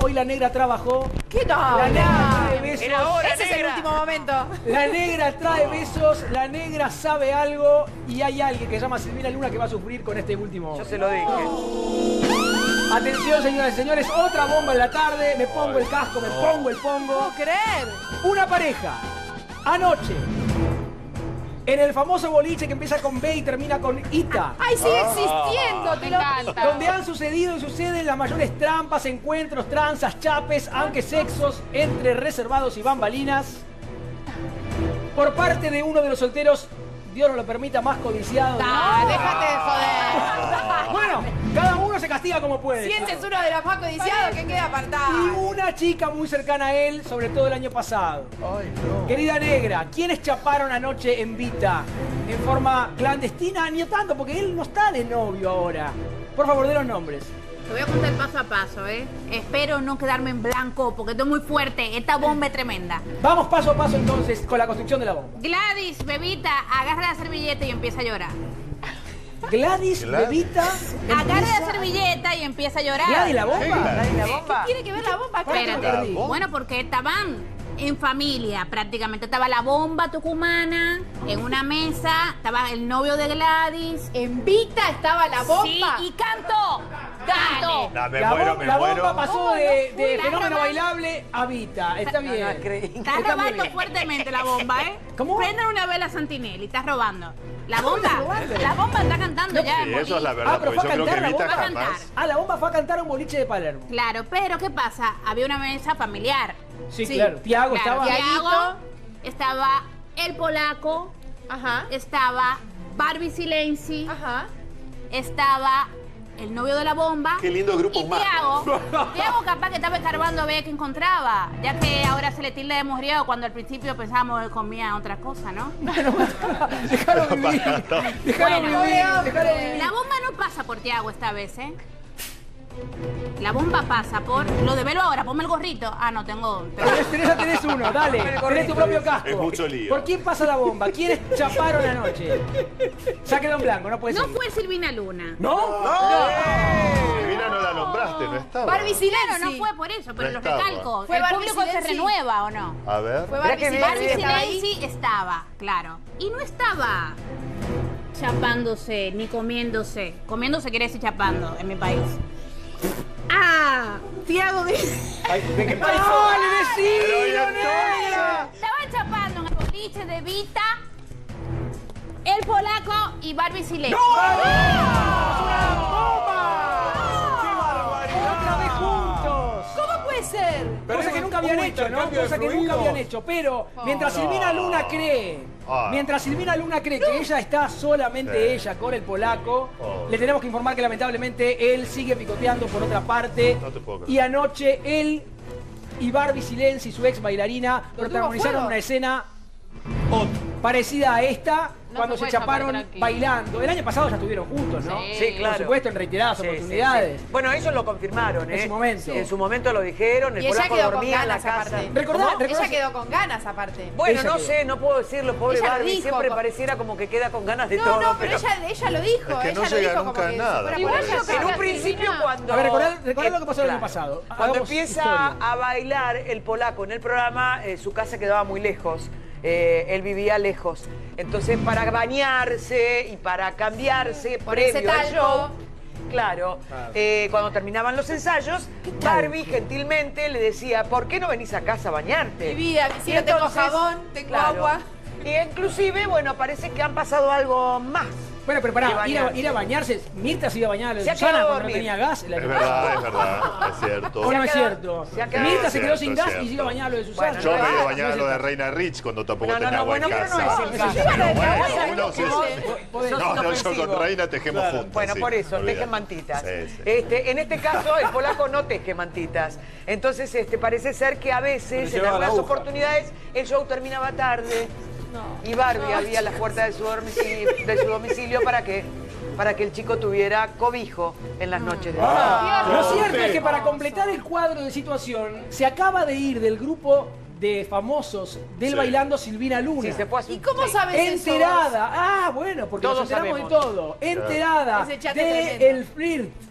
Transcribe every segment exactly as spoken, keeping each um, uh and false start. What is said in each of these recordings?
Hoy la negra trabajó. ¿Qué tal? La negra trae besos. Era hora, Ese es el negra. último momento. La negra trae besos, la negra sabe algo y hay alguien que se llama Silvina Luna que va a sufrir con este último. Yo se lo dije. Atención, señoras y señores, otra bomba en la tarde. Me pongo el casco, me pongo el pongo. ¿Puedo creer? Una pareja, anoche, en el famoso boliche que empieza con B y termina con Ita. ¡Ay, sigue existiendo! Te lo encanta. Donde han sucedido y suceden las mayores trampas, encuentros, tranzas, chapes, aunque sexos entre reservados y bambalinas. Por parte de uno de los solteros, Dios no lo permita, más codiciado. Ah, déjate de joder. Bueno, cada uno se castiga como puede. Si ese es uno de los más codiciados, que queda Y apartado. una chica muy cercana a él, sobre todo el año pasado. Ay, no. Querida negra, ¿quiénes chaparon anoche en Vita? En forma clandestina, ni tanto, porque él no está de novio ahora. Por favor, de los nombres. Te voy a contar paso a paso, ¿eh? Espero no quedarme en blanco porque estoy muy fuerte. Esta bomba es tremenda. Vamos paso a paso entonces con la construcción de la bomba. Gladys, bebita, agarra la servilleta y empieza a llorar. Gladys, Gladys. Bebita, Agarra empieza- la servilleta y empieza a llorar. Gladys, la bomba. ¿Nadie la bomba? Tiene que ver la bomba acá. Espérate. La bomba. Bueno, porque estaban en familia prácticamente. Estaba la bomba tucumana en una mesa. Estaba el novio de Gladys. En Vita estaba la bomba. Sí, y cantó. Cantó. No, me La, muero, bom- me la muero. bomba pasó ¿Cómo de, no de fui? La fenómeno robada. bailable a Vita. Está No, bien. no creí. Estás Está muy robando bien. fuertemente la bomba, ¿eh? ¿Cómo? Prendan una vela Santinelli, estás robando. La ¿Cómo bomba, estás robando? la bomba está cantando ya. Sí, en eso es la boliche. verdad, Ah, pero porque fue yo a creo que cantar la Vita bomba. Fue a jamás. cantar. Ah, la bomba fue a cantar a un boliche de Palermo. Claro, pero ¿qué pasa? Había una mesa familiar. Sí, Sí. claro. Tiago Claro, estaba. Tiago, estaba el polaco, Ajá. estaba Barbie Silenzi, Ajá. estaba el novio de la bomba. Qué lindo grupo Y humano. Tiago, Tiago capaz que estaba escarbando a ver qué encontraba, ya que ahora se le tilda de mujeriego cuando al principio pensábamos que comía otra cosa, ¿no? Déjalo vivir. Déjalo Bueno. vivir. Déjalo vivir. La bomba no pasa por Tiago esta vez, ¿eh? La bomba pasa por... Lo develo ahora, ponme el gorrito. Ah, no, tengo... Tenés, tenés, tenés uno, dale. Tenés tu propio casco. Es mucho lío. ¿Por quién pasa la bomba? ¿Quiénes chaparon anoche? Ya quedó en blanco, no puede No ser. fue Silvina Luna. ¿No? Silvina no la nombraste, no estaba. Barbie Silenzi. Claro, no fue por eso, pero No lo estaba. recalco. ¿Fue El Barbie público se Silenzi? renueva, ¿o no? A ver. Fue Mirá Barbie que bien, Silenzi. Barbie estaba ahí. Silenzi estaba, claro. Y no estaba chapándose ni comiéndose. Comiéndose quiere decir chapando en mi país. Ah, Tiago dice... Ay, ¿de qué país? ¡Dale, decilo, negra! Estaban chapando en el boliche de Vita, el polaco y Barbie Silenzi. ¡Otra vez juntos! ¿Cómo puede ser? Cosa que nunca habían hecho, ¿no? Cosa que nunca habían hecho. Pero mientras Silvina Luna cree, Ah. mientras Silvina Luna cree que ella está solamente Sí. ella con el polaco, Oh. le tenemos que informar que lamentablemente él sigue picoteando por otra parte. No te puedo creer. Y anoche él y Barbie Silenzi, su ex bailarina, protagonizaron fuego. una escena parecida a esta No cuando se se puede chapar chaparon tranquilo. bailando. El año pasado ya estuvieron juntos, ¿no? Sí. Sí, claro. Por supuesto, en reiteradas Sí, sí, oportunidades. sí. Bueno, ellos lo confirmaron, ¿eh? En su momento. En su momento lo dijeron, el Y ella polaco quedó con dormía en la ganas casa. aparte. Recordá- ¿Cómo? recordá- Ella quedó con ganas aparte. Bueno, Ella no quedó. sé, no puedo decirlo, pobre Ella lo Barbie, dijo, siempre co- pareciera como que queda con ganas de No, todo. no, pero ella, ella lo dijo. Es que ella no lo llega dijo nunca como a que nada. si fuera Igual por ella, yo si En un fuera principio Silvina. cuando... A ver, recordá, recordá lo que pasó el año Claro. pasado. Cuando Hagamos empieza historia. a bailar el polaco en el programa, eh, su casa quedaba muy lejos. Eh, él vivía lejos. Entonces, para bañarse y para cambiarse Ponerse previo al talco. show, claro, Claro. eh, cuando terminaban los ensayos, Barbie gentilmente le decía, ¿por qué no venís a casa a bañarte? Mi vida, mi cielo, Y tengo entonces, jabón, tengo claro, agua. Y inclusive, bueno, parece que han pasado algo más. Bueno, pero de pará, ir a, bañarse. ir a bañarse. Mirta se iba a bañar a la de Se ha Susana quedado cuando no dormir. tenía gas. el año Es pasado. verdad, es verdad, es cierto. ¿O no Se ha es quedado- cierto? se ha quedado- Mirta se quedó Cierto, sin gas y cierto. se iba a bañar a lo de Susana. Bueno, Yo me no, iba a no, bañar no a es lo de cierto. Reina Rich cuando tampoco No, no, tenía no, agua en bueno, pero no casa. es el caso. Pero Bueno, bueno, bueno, uno se- bueno, Podés- Sos No, no, yo inofensivo. con Reina tejemos Claro. juntos. Bueno, sí, por eso, olvídate. tejen mantitas. Sí, sí. Este, en este caso, el polaco no teje mantitas. Entonces, este, parece ser que a veces, en llevaba la algunas aguja. oportunidades, el show terminaba tarde. Y Barbie abría las puertas de su domicilio, de su domicilio para que, para que el chico tuviera cobijo en las noches de Ah, Dios. Lo cierto es que para completar el cuadro de situación, se acaba de ir del grupo de famosos del Sí. Bailando Silvina Luna. Sí, se fue a su- ¿Y cómo sí. sabes eso? Enterada, ah, bueno, porque Todos nos enteramos sabemos. de todo. Enterada Ese chat es de tremendo. el flirt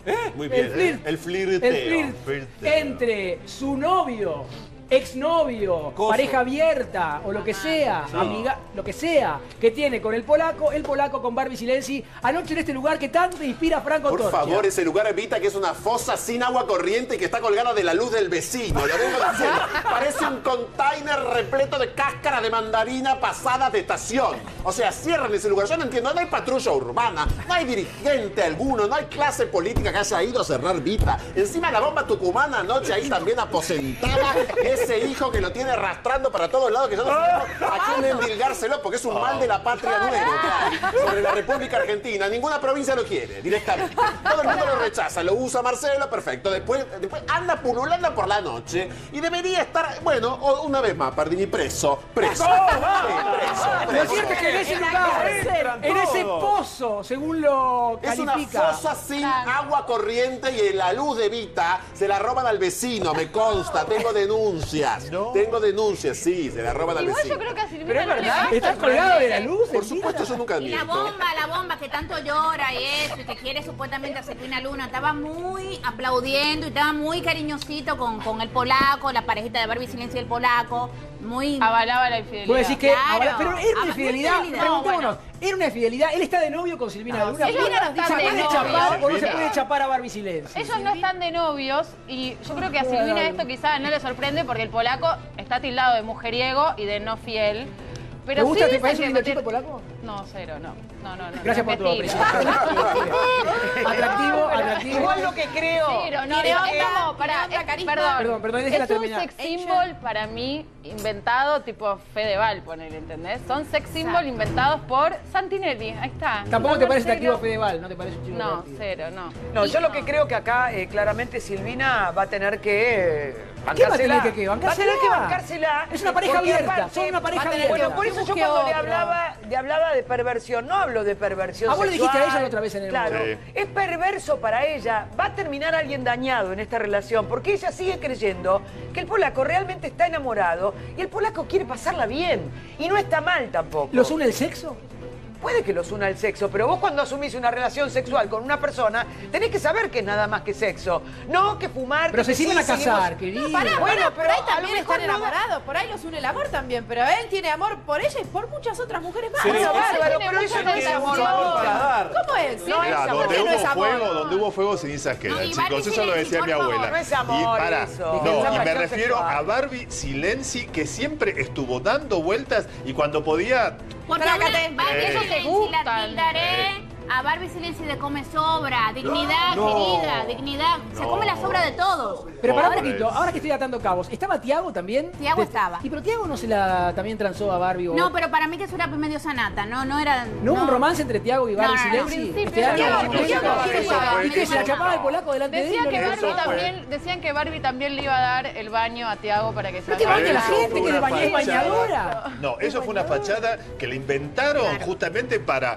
Muy bien. El flirt. El flirteo. El flirt Flirteo. entre su novio, exnovio, Coso. pareja abierta o lo que sea, Sí. amiga, lo que sea, que tiene con el polaco, el polaco con Barbie Silenzi, anoche en este lugar que tanto inspira a Franco Por Torcha. favor, ese lugar evita que es una fosa sin agua corriente y que está colgada de la luz del vecino. Lo vengo diciendo. Parece un container repleto de cáscara de mandarina pasadas de estación. O sea, cierran ese lugar. Yo no entiendo, no hay patrulla urbana, no hay dirigente alguno, no hay clase política que haya ido a cerrar Vita. Encima la bomba tucumana anoche ahí también aposentada. Ese hijo que lo tiene arrastrando para todos lados, que yo no sé a quién endilgárselo, porque es un mal de la patria nuevo que hay sobre la República Argentina. Ninguna provincia lo quiere, directamente. Todo el mundo lo rechaza, lo usa Marcelo, perfecto. Después, después anda pululando por la noche y debería estar, bueno, o- una vez más, Pardini, preso. Preso. Sí, preso, Lo preso. cierto es que en ese lugar, en ese pozo, según lo Es una califica, fosa sin agua corriente y en la luz de Vita se la roban al vecino, me consta, tengo denuncias. Tengo denuncias, sí, se la roban al Igual vecino. yo creo que a Silvina Pero es no le verdad. gusta. ¿estás colgado de la luz? Por supuesto, yo nunca Y la admito. bomba, la bomba que tanto llora y eso, y que quiere supuestamente a Silvina Luna, estaba muy aplaudiendo y estaba muy cariñosito con, con el polaco, la parejita de Barbie Silencio y el polaco, muy... Avalaba la infidelidad. Vos decís que, Claro. ahora- pero era Ah, una infidelidad, infidelidad. preguntémonos, ¿era una infidelidad? ¿Él está de novio con Silvina Luna? ellos ¿Se no están de puede novios. chapar o no se Silvina. puede chapar a Barbie Silencio? Ellos no están de novios y yo creo que a Silvina esto quizás no le sorprende porque el polaco está tildado de mujeriego y de no fiel. Pero ¿Te gusta? sí ¿Te dicen parece que un lindo no chico tiene- polaco? No, cero, no. No, no, no. Gracias por tu Mentira. apreciación. Atractivo, atractivo. Igual lo que creo. Cero, no, Tiene no, onda, es como, tiene para, onda, es- carisma. perdón. Perdón, perdón, déjela Es un terminar. sex symbol para mí inventado tipo Fedeval, ponele, ¿entendés? Son sex symbol inventados por Santinelli, ahí está. Tampoco No, te no, parece cero. atractivo Fedeval, ¿no te parece un chico No, atractivo? cero, no. No, Y yo lo que creo que acá eh, claramente Silvina va a tener que eh, ¿Qué va a bancársela. tener que qué? Va a tener que ¿Bancársela? bancársela. Es una pareja porque abierta, aparte, son una pareja va a tener- abierta. Bueno, por eso yo Busque cuando le otra. hablaba, le hablaba de perversión, no hablo de perversión Ah, vos le sexual. dijiste a ella la otra vez en el Claro, Sí. es perverso para ella. Va a terminar alguien dañado en esta relación porque ella sigue creyendo que el polaco realmente está enamorado y el polaco quiere pasarla bien. Y no está mal tampoco. ¿Los une el sexo? Puede que los una el sexo, pero vos cuando asumís una relación sexual con una persona, tenés que saber que es nada más que sexo. No que fumar. Pero se que siguen sí, a casar, seguimos- querido. Pará, Bueno, pará, pero por ahí a también lo mejor están no da- enamorados, por ahí los une el amor también, pero él tiene amor por ella y por muchas otras mujeres más. Sí. Bueno, Eso bárbaro, tiene pero eso mucha no es amor. intención. para dar. ¿Cómo es? No es Mira, amor. donde ¿Por qué no es hubo amor? fuego, donde hubo fuego, cenizas quedan, No, y chicos. Barbie Eso lo Silenzi, decía por mi favor. abuela. No es amor y para, eso. no, Es y me pasión refiero sexual. a Barbie Silenzi, que siempre estuvo dando vueltas y cuando podía. Porque Trácate. una Barbie Eh. Ellos se Silenzi la gustan. tildaré a Barbie Silenzi de come sobra, dignidad, No. querida, dignidad. Se No. come la sobra de todos. Pero pará un Pobres. poquito, ahora que estoy atando cabos, ¿estaba Tiago también? Tiago De- estaba. ¿Y pero Tiago no se la también transó a Barbie? O... No, pero para mí que eso era medio sanata, no, no era... ¿No hubo un romance entre Tiago y Barbie No, no, no. Silenzi? En principio Este año? no. ¿Por qué Tiago no? quiere ¿Y Barbie. qué? ¿Se la chapaba el polaco delante de él? Decía y no que le- Barbie Eso fue. también, decían que Barbie también le iba a dar el baño a Tiago para que se ¿Pero qué baña la Eso gente fue que le una baña es fachada. bañadora? No, eso fue una fachada que le inventaron Claro. justamente para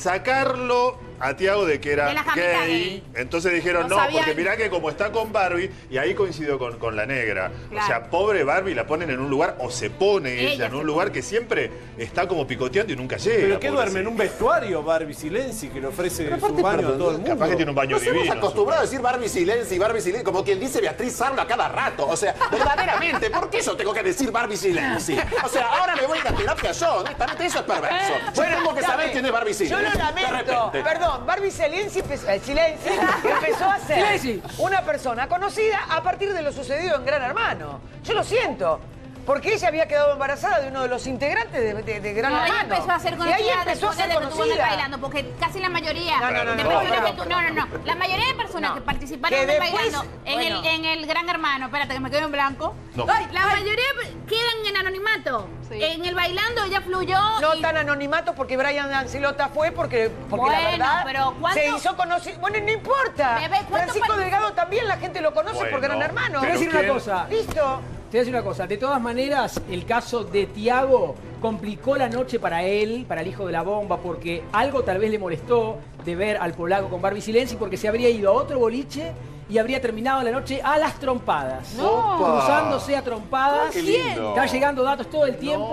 sacarlo a Tiago de que era De la camita gay. gay. Entonces dijeron, No no, sabían. porque mirá que como está con Barbie, y ahí coincidió con, con la negra. Claro. O sea, pobre Barbie la ponen en un lugar, o se pone ella, Ella en se un lugar que siempre está como picoteando y nunca llega. ¿Pero qué duerme? ¿En pobrecita. un vestuario Barbie Silenzi que le ofrece Pero su aparte, baño a perdón, todo el mundo? Capaz que tiene un baño Nos hemos divino. acostumbrado a decir Barbie Silenzi, Barbie Silenzi, como quien dice Beatriz Sarlo a cada rato. O sea, verdaderamente, ¿por qué yo tengo que decir Barbie Silenzi? O sea, ahora me voy a ir a terapia yo, honestamente, eso es perverso. Yo tengo que saber quién es Barbie Yo Silenzi. lo De lamento. repente. Perdón, Barbie Silenzi empezó, eh, Silenzi empezó a ser Silenzi. una persona conocida a partir de lo sucedido en Gran Hermano. Yo lo siento. Porque ella había quedado embarazada de uno de los integrantes de, de- de Gran No, ahí Hermano. empezó a ser y conocida ahí empezó a después ser de que estuvo en el conocida. bailando, porque casi la mayoría No, no, no, de no, personas perdón, que tú- no, no, no, la mayoría de personas No. que participaron Que en el después- bailando en, bueno. el, en el Gran Hermano, espérate que me quedo en blanco. No. Ay, la mayoría quedan en anonimato. Sí. En el bailando ella fluyó. No y- tan anonimato porque Brian Ancelota fue porque, porque la Bueno, verdad pero ¿cuánto- se hizo conocido. Bueno, no importa. Bebé, ¿cuánto Francisco pa- Delgado también la gente lo conoce por Bueno, Gran Hermano. Te voy a pero decir una ¿quién? cosa. Listo. Te voy a decir una cosa, de todas maneras, el caso de Tiago complicó la noche para él, para el hijo de la bomba, porque algo tal vez le molestó de ver al polaco con Barbie Silenzi, porque se habría ido a otro boliche y habría terminado la noche a las trompadas. Opa. Cruzándose a trompadas. Qué lindo. Están llegando datos todo el tiempo.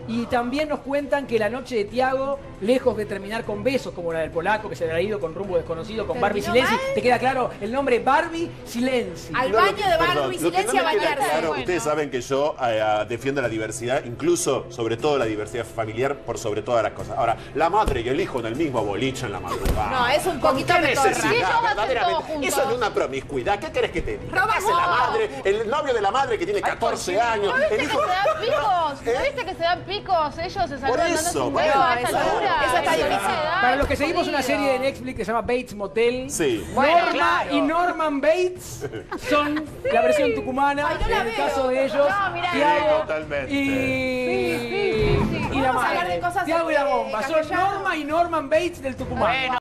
Y también nos cuentan que la noche de Tiago, lejos de terminar con besos, como la del polaco que se había ido con rumbo desconocido, con Barbie ¿Terminó Silenzi, mal? te queda claro el nombre Barbie Silenzi. Al No, lo baño que- de perdón, Barbie, lo que silencio no a me queda bañarse. claro, Bueno. ustedes saben que yo eh, defiendo la diversidad, incluso, sobre todo la diversidad familiar, por sobre todas las cosas. Ahora, la madre y el hijo en el mismo boliche en la madrugada. No, es un ¿Con poquito qué petorra. necesidad, Sí, ellos hacen verdaderamente? todo juntos. Eso es una promiscuidad. ¿Qué querés que te diga? Roba ¿Qué hace la todo. madre? El novio de la madre que tiene catorce años. ¿No viste El que hijo... se dan picos? ¿No ¿Eh? viste que se dan picos? Ellos se saludan eso, dándose un por beso eso. a esa Eso- altura. eso está Eso difícil. se da, Para los que es seguimos una jodido. serie de Netflix que se llama Bates Motel, Sí. Bueno, Norma claro. y Norman Bates son la versión tucumana, Ay, no la en el veo. caso de ellos, No, mirá. Tiago Sí, totalmente. y, Sí, sí, sí, sí. y la Vamos a hablar madre. de cosas Tiago y la de bomba, son castellano. Norma y Norman Bates del Tucumán. Bueno.